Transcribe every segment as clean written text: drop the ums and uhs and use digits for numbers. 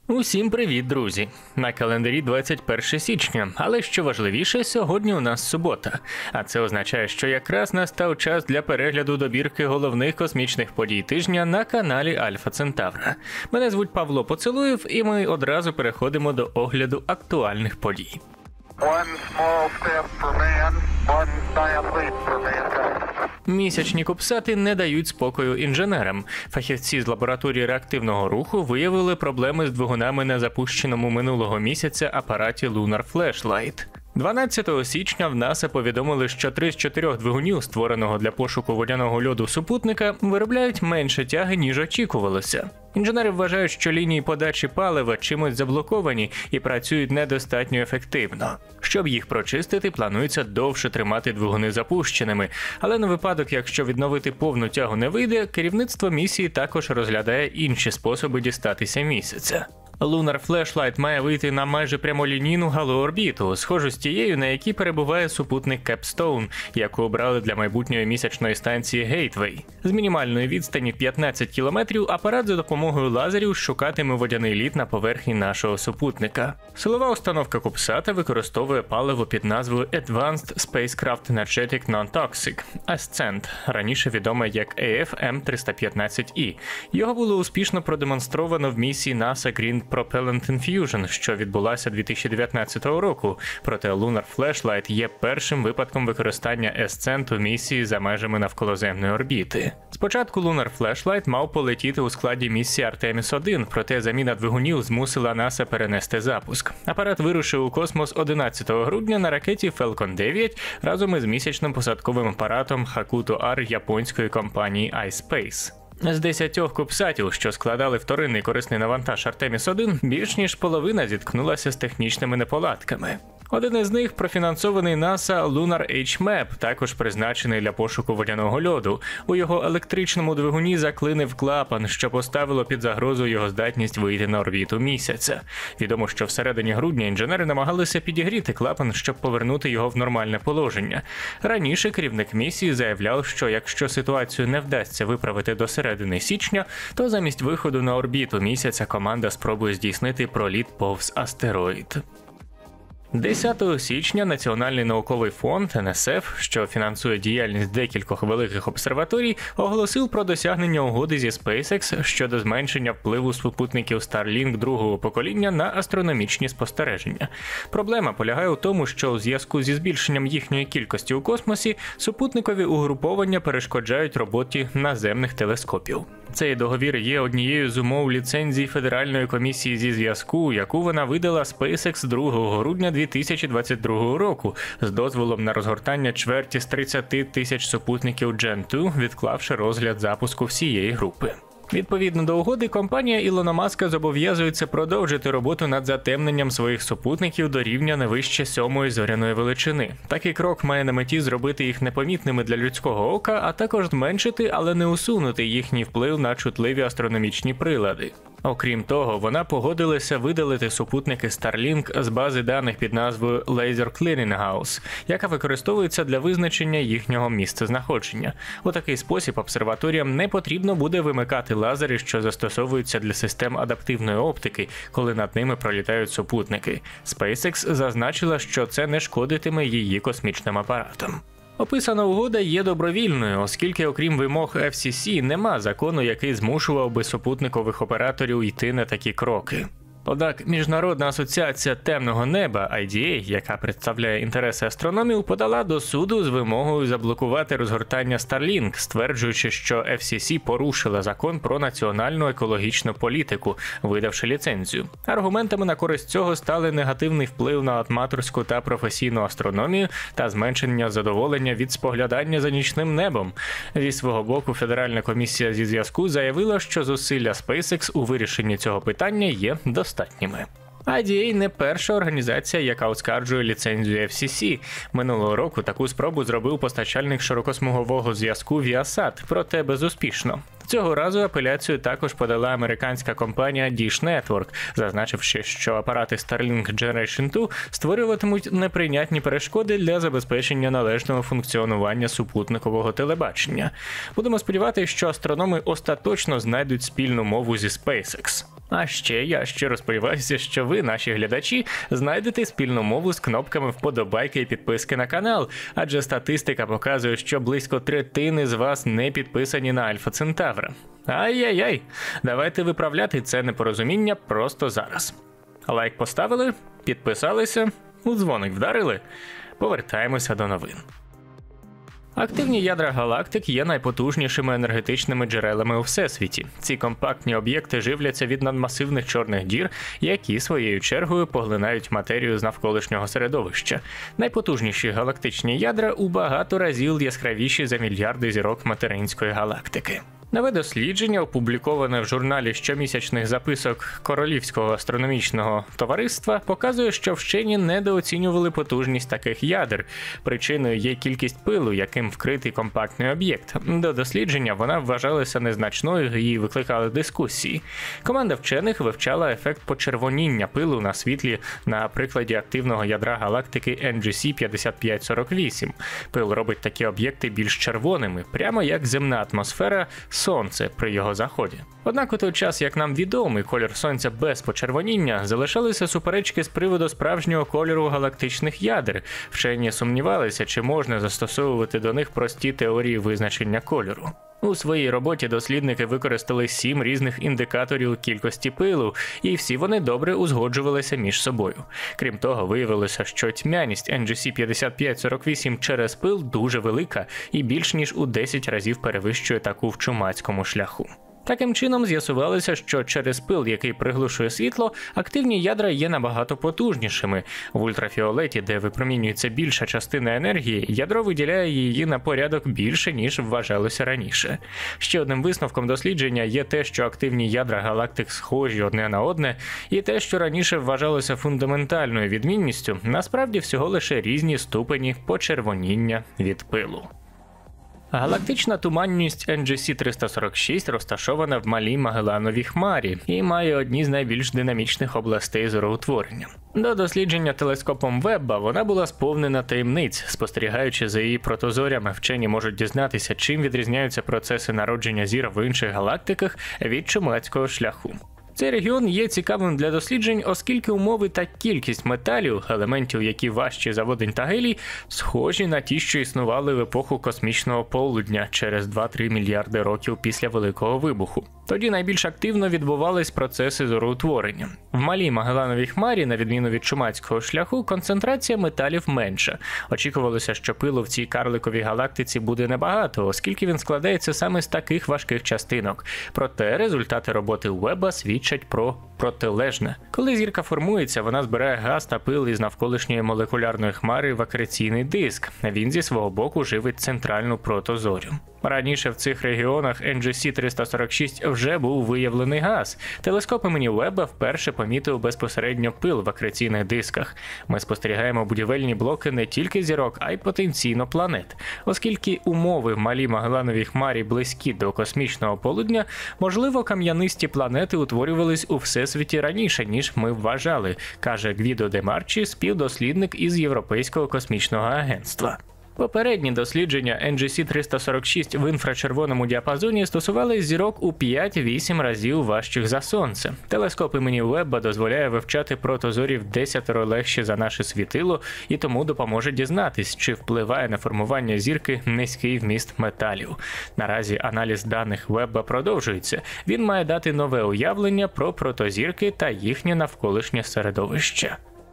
Усім привіт, друзі! На календарі 21 січня, але що важливіше, сьогодні у нас субота. А це означає, що якраз настав час для перегляду добірки головних космічних подій тижня на каналі Альфа Центавра. Мене звуть Павло Поцелуєв, і ми одразу переходимо до огляду актуальних подій. Місячні кубсати не дають спокою інженерам. Фахівці з лабораторії реактивного руху виявили проблеми з двигунами на запущеному минулого місяця апараті Lunar Flashlight. 12 січня в НАСА повідомили, що 3 з 4 двигунів, створеного для пошуку водяного льоду супутника, виробляють менше тяги, ніж очікувалося. Інженери вважають, що лінії подачі палива чимось заблоковані і працюють недостатньо ефективно. Щоб їх прочистити, планується довше тримати двигуни запущеними, але на випадок, якщо відновити повну тягу не вийде, керівництво місії також розглядає інші способи дістатися місяця. Lunar Flashlight має вийти на майже прямолінійну галоорбіту, схожу з тією, на якій перебуває супутник Capstone, яку обрали для майбутньої місячної станції Gateway. З мінімальної відстані 15 кілометрів апарат за допомогою лазерів шукатиме водяний лід на поверхні нашого супутника. Силова установка Кубсата використовує паливо під назвою Advanced Spacecraft Energetic Non-Toxic Ascent, раніше відоме як AF-M315E. Його було успішно продемонстровано в місії NASA Green Propellant Infusion, що відбулася 2019 року, проте Lunar Flashlight є першим випадком використання Ascent у місії за межами навколоземної орбіти. Спочатку Lunar Flashlight мав полетіти у складі місії Artemis-1, проте заміна двигунів змусила НАСА перенести запуск. Апарат вирушив у космос 11 грудня на ракеті Falcon 9 разом із місячним посадковим апаратом Hakuto-R японської компанії iSpace. З 10 кубсатів, що складали вторинний корисний навантаж Artemis-1, більш ніж половина зіткнулася з технічними неполадками. Один із них, профінансований НАСА Lunar H-Map, також призначений для пошуку водяного льоду. У його електричному двигуні заклинив клапан, що поставило під загрозу його здатність вийти на орбіту місяця. Відомо, що всередині грудня інженери намагалися підігріти клапан, щоб повернути його в нормальне положення. Раніше керівник місії заявляв, що якщо ситуацію не вдасться виправити до середини січня, то замість виходу на орбіту місяця команда спробує здійснити проліт повз астероїд. 10 січня Національний науковий фонд НСФ, що фінансує діяльність декількох великих обсерваторій, оголосив про досягнення угоди зі SpaceX щодо зменшення впливу супутників Starlink другого покоління на астрономічні спостереження. Проблема полягає у тому, що у зв'язку зі збільшенням їхньої кількості у космосі супутникові угруповання перешкоджають роботі наземних телескопів. Цей договір є однією з умов ліцензії Федеральної комісії зі зв'язку, яку вона видала SpaceX 2 грудня 2022 року з дозволом на розгортання чверті з 30 тисяч супутників Gen 2, відклавши розгляд запуску всієї групи. Відповідно до угоди, компанія Ілона Маска зобов'язується продовжити роботу над затемненням своїх супутників до рівня не вище 7-ї зоряної величини. Такий крок має на меті зробити їх непомітними для людського ока, а також зменшити, але не усунути їхній вплив на чутливі астрономічні прилади. Окрім того, вона погодилася видалити супутники Starlink з бази даних під назвою Laser Clearinghouse, яка використовується для визначення їхнього місцезнаходження. У такий спосіб обсерваторіям не потрібно буде вимикати лазери, що застосовуються для систем адаптивної оптики, коли над ними пролітають супутники. SpaceX зазначила, що це не шкодитиме її космічним апаратам. Описана угода є добровільною, оскільки окрім вимог FCC нема закону, який змушував би супутникових операторів йти на такі кроки. Однак Міжнародна асоціація темного неба IDA, яка представляє інтереси астрономів, подала до суду з вимогою заблокувати розгортання Starlink, стверджуючи, що FCC порушила закон про національну екологічну політику, видавши ліцензію. Аргументами на користь цього стали негативний вплив на аматорську та професійну астрономію та зменшення задоволення від споглядання за нічним небом. Зі свого боку, Федеральна комісія зі зв'язку заявила, що зусилля SpaceX у вирішенні цього питання є достатніми. IDA не перша організація, яка оскаржує ліцензію FCC. Минулого року таку спробу зробив постачальник широкосмугового зв'язку Viasat, проте безуспішно. Цього разу апеляцію також подала американська компанія Dish Network, зазначивши, що апарати Starlink Generation 2 створюватимуть неприйнятні перешкоди для забезпечення належного функціонування супутникового телебачення. Будемо сподіватися, що астрономи остаточно знайдуть спільну мову зі SpaceX. А ще я щиро сподіваюся, що ви, наші глядачі, знайдете спільну мову з кнопками вподобайки і підписки на канал, адже статистика показує, що близько третини з вас не підписані на Альфа Центавра. Ай-яй-яй, давайте виправляти це непорозуміння просто зараз. Лайк поставили, підписалися, у дзвоник вдарили. Повертаємося до новин. Активні ядра галактик є найпотужнішими енергетичними джерелами у Всесвіті. Ці компактні об'єкти живляться від надмасивних чорних дір, які своєю чергою поглинають матерію з навколишнього середовища. Найпотужніші галактичні ядра у багато разів яскравіші за мільярди зірок материнської галактики. Нове дослідження, опубліковане в журналі щомісячних записок Королівського астрономічного товариства, показує, що вчені недооцінювали потужність таких ядер. Причиною є кількість пилу, яким вкритий компактний об'єкт. До дослідження вона вважалася незначною і викликала дискусії. Команда вчених вивчала ефект почервоніння пилу на світлі на прикладі активного ядра галактики NGC 5548. Пил робить такі об'єкти більш червоними, прямо як земна атмосфера Сонце при його заході. Однак у той час, як нам відомий колір Сонця без почервоніння, залишалися суперечки з приводу справжнього кольору галактичних ядер. Вчені сумнівалися, чи можна застосовувати до них прості теорії визначення кольору. У своїй роботі дослідники використали 7 різних індикаторів кількості пилу, і всі вони добре узгоджувалися між собою. Крім того, виявилося, що тьмяність NGC 5548 через пил дуже велика і більш ніж у 10 разів перевищує таку в чумацькому шляху. Таким чином, з'ясувалося, що через пил, який приглушує світло, активні ядра є набагато потужнішими. В ультрафіолеті, де випромінюється більша частина енергії, ядро виділяє її на порядок більше, ніж вважалося раніше. Ще одним висновком дослідження є те, що активні ядра галактик схожі одне на одне, і те, що раніше вважалося фундаментальною відмінністю, насправді всього лише різні ступені почервоніння від пилу. Галактична туманність NGC 346 розташована в Малій Магеллановій хмарі і має одні з найбільш динамічних областей зороутворення. До дослідження телескопом Вебба вона була сповнена таємниць. Спостерігаючи за її протозорями, вчені можуть дізнатися, чим відрізняються процеси народження зір в інших галактиках від чумацького шляху. Цей регіон є цікавим для досліджень, оскільки умови та кількість металів, елементів, які важчі за водень та гелій, схожі на ті, що існували в епоху космічного полудня через 2-3 мільярди років після Великого вибуху. Тоді найбільш активно відбувались процеси зороутворення. В Малій Магеллановій хмарі, на відміну від чумацького шляху, концентрація металів менша. Очікувалося, що пилу в цій карликовій галактиці буде небагато, оскільки він складається саме з таких важких частинок. Проте результати роботи Уебба свідчать про протилежне. Коли зірка формується, вона збирає газ та пил із навколишньої молекулярної хмари в акреційний диск. Він зі свого боку живить центральну протозорю. Раніше в цих регіонах NGC 346 вже був виявлений газ. Телескоп імені Уебба вперше помітив безпосередньо пил в акреційних дисках. Ми спостерігаємо будівельні блоки не тільки зірок, а й потенційно планет. Оскільки умови в Малій Магеллановій хмарі близькі до космічного полудня, можливо, кам'янисті планети утворювались у Всесвіті раніше, ніж ми вважали, каже Гвідо де Марчі, співдослідник із Європейського космічного агентства. Попередні дослідження NGC 346 в інфрачервоному діапазоні стосувались зірок у 5-8 разів важчих за Сонце. Телескоп імені Уебба дозволяє вивчати протозорі в 10 легші за наше світило і тому допоможе дізнатись, чи впливає на формування зірки низький вміст металів. Наразі аналіз даних Уебба продовжується. Він має дати нове уявлення про протозірки та їхнє навколишнє середовище.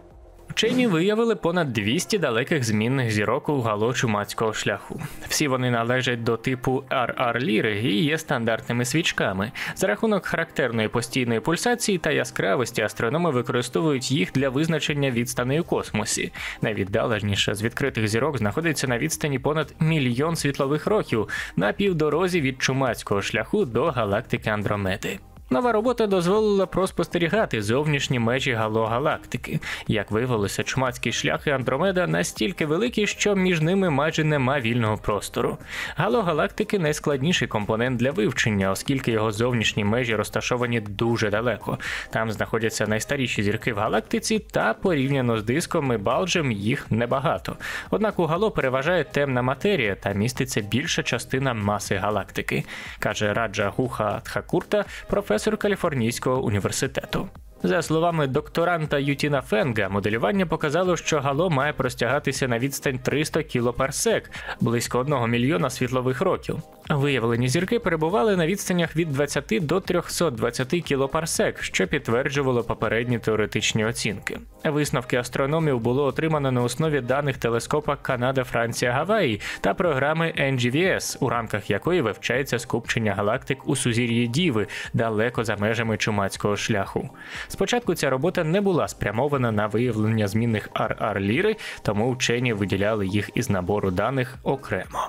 Вчені виявили понад 200 далеких змінних зірок у гало чумацького шляху. Всі вони належать до типу RR-ліри і є стандартними свічками. За рахунок характерної постійної пульсації та яскравості астрономи використовують їх для визначення відстаней у космосі. Найвіддаленіша з відкритих зірок знаходиться на відстані понад 1 мільйон світлових років на півдорозі від чумацького шляху до галактики Андромеди. Нова робота дозволила проспостерігати зовнішні межі гало галактики. Як виявилося, чумацький шлях і Андромеда настільки великі, що між ними майже нема вільного простору. Гало галактики – найскладніший компонент для вивчення, оскільки його зовнішні межі розташовані дуже далеко. Там знаходяться найстаріші зірки в галактиці та, порівняно з диском і балджем, їх небагато. Однак у гало переважає темна матерія та міститься більша частина маси галактики, каже Раджа Гуха Тхакурта, професор професор Каліфорнійського університету. За словами докторанта Ютіна Фенга, моделювання показало, що гало має простягатися на відстань 300 кілопарсек, близько 1 мільйона світлових років. Виявлені зірки перебували на відстанях від 20 до 320 кілопарсек, що підтверджувало попередні теоретичні оцінки. Висновки астрономів було отримано на основі даних телескопа Канада-Франція-Гаваї та програми NGVS, у рамках якої вивчається скупчення галактик у сузір'ї Діви, далеко за межами чумацького шляху. Спочатку ця робота не була спрямована на виявлення змінних RR-ліри, тому вчені виділяли їх із набору даних окремо.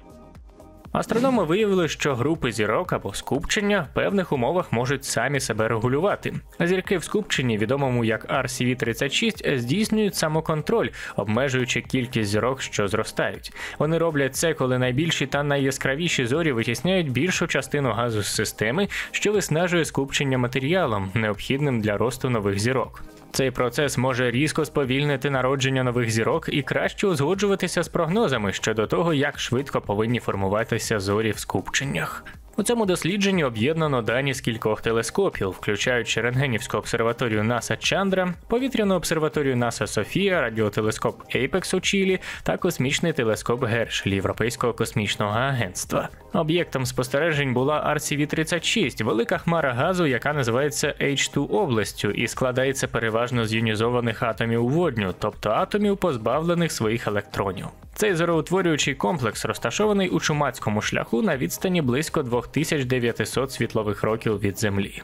Астрономи виявили, що групи зірок або скупчення в певних умовах можуть самі себе регулювати. Зірки в скупченні, відомому як RCV-36, здійснюють самоконтроль, обмежуючи кількість зірок, що зростають. Вони роблять це, коли найбільші та найяскравіші зорі витісняють більшу частину газу з системи, що виснажує скупчення матеріалом, необхідним для росту нових зірок. Цей процес може різко сповільнити народження нових зірок і краще узгоджуватися з прогнозами щодо того, як швидко повинні формуватися зорі в скупченнях. У цьому дослідженні об'єднано дані з кількох телескопів, включаючи рентгенівську обсерваторію НАСА Чандра, повітряну обсерваторію НАСА Софія, радіотелескоп Ейпекс у Чилі та космічний телескоп Гершель Європейського космічного агентства. Об'єктом спостережень була RCV-36 – велика хмара газу, яка називається H2-областю і складається переважно з іонізованих атомів водню, тобто атомів, позбавлених своїх електронів. Цей зороутворюючий комплекс розташований у чумацькому шляху на відстані близько 2900 світлових років від Землі.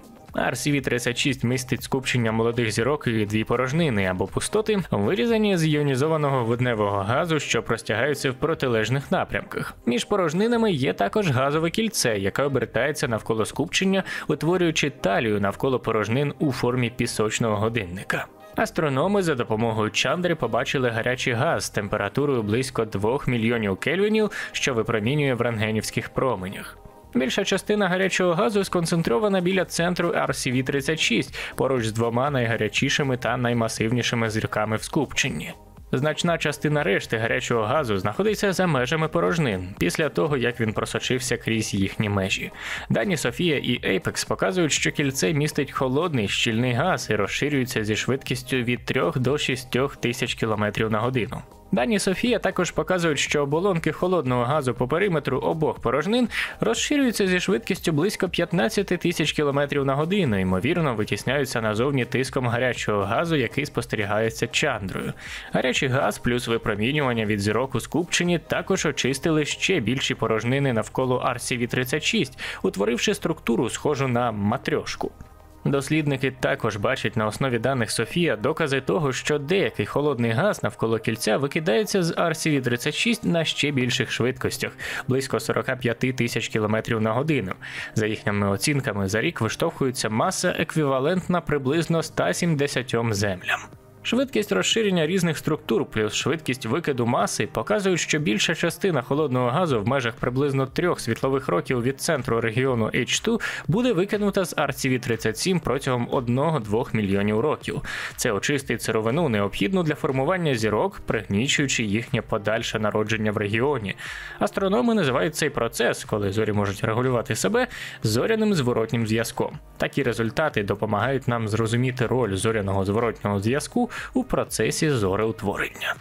RCV-36 містить скупчення молодих зірок і дві порожнини або пустоти, вирізані з іонізованого водневого газу, що простягаються в протилежних напрямках. Між порожнинами є також газове кільце, яке обертається навколо скупчення, утворюючи талію навколо порожнин у формі пісочного годинника. Астрономи за допомогою Чандри побачили гарячий газ з температурою близько 2 мільйонів кельвінів, що випромінює в рентгенівських променях. Більша частина гарячого газу сконцентрована біля центру RCV-36, поруч з двома найгарячішими та наймасивнішими зірками в скупченні. Значна частина решти гарячого газу знаходиться за межами порожнин, після того, як він просочився крізь їхні межі. Дані Софія і Ейпекс показують, що кільце містить холодний, щільний газ і розширюється зі швидкістю від 3 до 6 тисяч км на годину. Дані Софія також показують, що оболонки холодного газу по периметру обох порожнин розширюються зі швидкістю близько 15 тисяч км на годину, ймовірно, витісняються назовні тиском гарячого газу, який спостерігається Чандрою. Гарячий газ плюс випромінювання від зірок у скупченні також очистили ще більші порожнини навколо RCV-36, утворивши структуру, схожу на матрьошку. Дослідники також бачать на основі даних Софія докази того, що деякий холодний газ навколо кільця викидається з RCV-36 на ще більших швидкостях – близько 45 тисяч км на годину. За їхніми оцінками, за рік виштовхується маса еквівалентна приблизно 170 землям. Швидкість розширення різних структур плюс швидкість викиду маси показують, що більша частина холодного газу в межах приблизно 3 світлових років від центру регіону H2 буде викинута з RCV-37 протягом 1-2 мільйонів років. Це очистить сировину, необхідну для формування зірок, пригнічуючи їхнє подальше народження в регіоні. Астрономи називають цей процес, коли зорі можуть регулювати себе, зоряним зворотнім зв'язком. Такі результати допомагають нам зрозуміти роль зоряного зворотнього зв'язку у процесі зореутворення.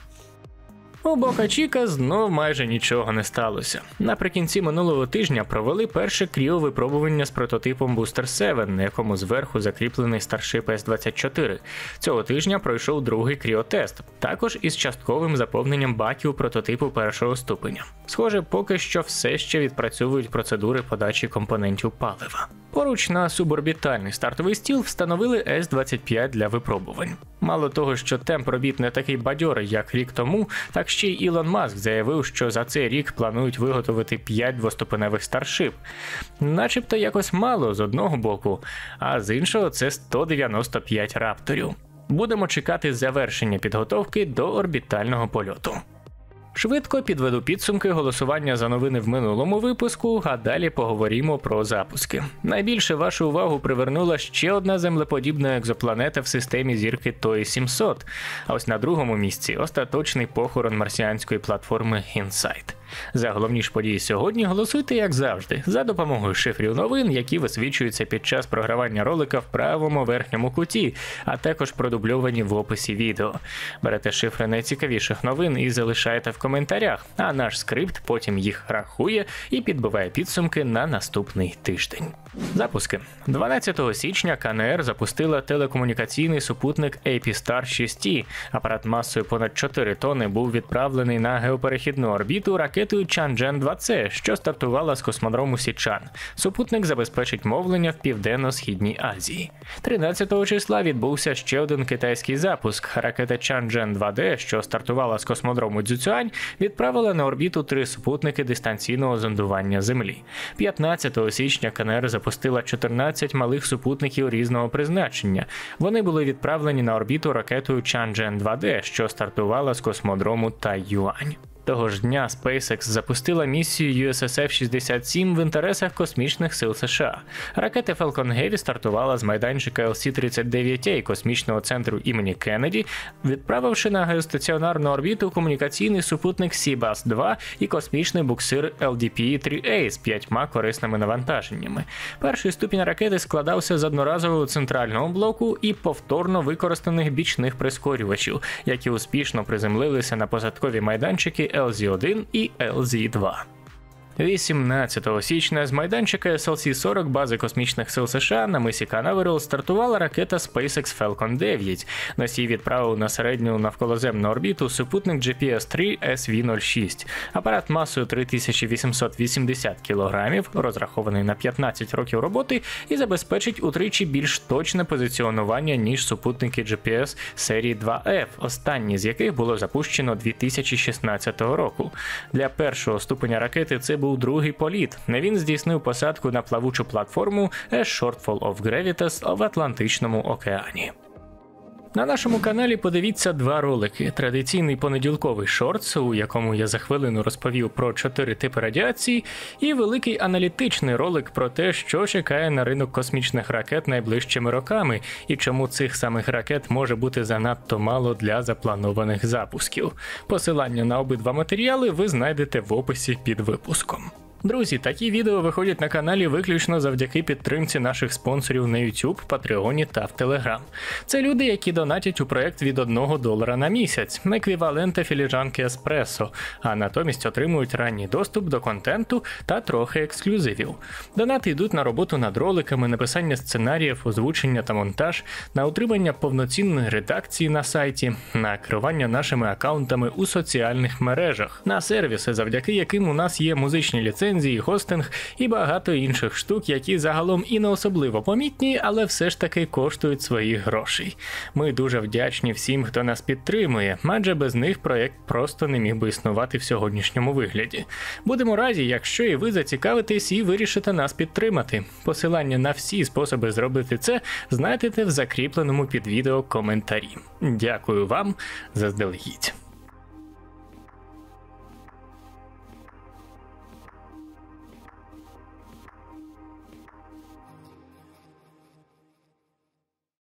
У Бока Чіка знов майже нічого не сталося. Наприкінці минулого тижня провели перше кріовипробування з прототипом Booster 7, на якому зверху закріплений Starship S-24. Цього тижня пройшов другий кріотест, також із частковим заповненням баків прототипу першого ступеня. Схоже, поки що все ще відпрацьовують процедури подачі компонентів палива. Поруч на суборбітальний стартовий стіл встановили С-25 для випробувань. Мало того, що темп робіт не такий бадьорий, як рік тому, так ще й Ілон Маск заявив, що за цей рік планують виготовити 5 двоступеневих Starship. Начебто якось мало з одного боку, а з іншого це 195 рапторів. Будемо чекати завершення підготовки до орбітального польоту. Швидко підведу підсумки голосування за новини в минулому випуску, а далі поговоримо про запуски. Найбільше вашу увагу привернула ще одна землеподібна екзопланета в системі зірки TOI-700, а ось на другому місці остаточний похорон марсіанської платформи InSight. За головні ж події сьогодні голосуйте, як завжди, за допомогою шифрів новин, які висвічуються під час програвання ролика в правому верхньому куті, а також продубльовані в описі відео. Берете шифри найцікавіших новин і залишаєте в коментарях, а наш скрипт потім їх рахує і підбиває підсумки на наступний тиждень. Запуски. 12 січня КНР запустила телекомунікаційний супутник Епістар 6T. Апарат масою понад 4 тонни був відправлений на геоперехідну орбіту ракетою Чанчжен-2C, що стартувала з космодрому Січан. Супутник забезпечить мовлення в Південно-Східній Азії. 13 числа відбувся ще один китайський запуск. Ракета Чанчжен-2D, що стартувала з космодрому Цзюцюань, відправила на орбіту 3 супутники дистанційного зондування Землі. 15 січня КНР запустила 14 малих супутників різного призначення. Вони були відправлені на орбіту ракетою Чанчжен-2D, що стартувала з космодрому Тайюань. Того ж дня SpaceX запустила місію USSF-67 в інтересах космічних сил США. Ракета Falcon Heavy стартувала з майданчика LC-39A космічного центру імені Кеннеді, відправивши на геостаціонарну орбіту комунікаційний супутник Seabus-2 і космічний буксир LDPE-3A з 5 корисними навантаженнями. Перший ступінь ракети складався з одноразового центрального блоку і повторно використаних бічних прискорювачів, які успішно приземлилися на посадкові майданчики LZ-1 і LZ-2. 18 січня з майданчика SLC-40 бази космічних сил США на мисі Канаверал стартувала ракета SpaceX Falcon 9. Носій відправив на середню навколоземну орбіту супутник GPS-3 SV-06. Апарат масою 3880 кг, розрахований на 15 років роботи, і забезпечить утричі більш точне позиціонування, ніж супутники GPS серії 2F, останні з яких було запущено 2016 року. Для першого ступеня ракети це був другий політ. Він здійснив посадку на плавучу платформу A Shortfall of Gravitas в Атлантичному океані. На нашому каналі подивіться 2 ролики. Традиційний понеділковий шортс, у якому я за хвилину розповів про 4 типи радіації, і великий аналітичний ролик про те, що чекає на ринок космічних ракет найближчими роками, і чому цих самих ракет може бути занадто мало для запланованих запусків. Посилання на обидва матеріали ви знайдете в описі під випуском. Друзі, такі відео виходять на каналі виключно завдяки підтримці наших спонсорів на YouTube, Patreon та в Telegram. Це люди, які донатять у проект від $1 на місяць, еквівалента філіжанки еспресо, а натомість отримують ранній доступ до контенту та трохи ексклюзивів. Донати йдуть на роботу над роликами, написання сценаріїв, озвучення та монтаж, на утримання повноцінної редакції на сайті, на керування нашими аккаунтами у соціальних мережах, на сервіси, завдяки яким у нас є музичні ліцензії, хостинг і багато інших штук, які загалом і не особливо помітні, але все ж таки коштують своїх грошей. Ми дуже вдячні всім, хто нас підтримує, адже без них проєкт просто не міг би існувати в сьогоднішньому вигляді. Будемо раді, якщо і ви зацікавитесь і вирішите нас підтримати. Посилання на всі способи зробити це знайдете в закріпленому під відео коментарі. Дякую вам заздалегідь.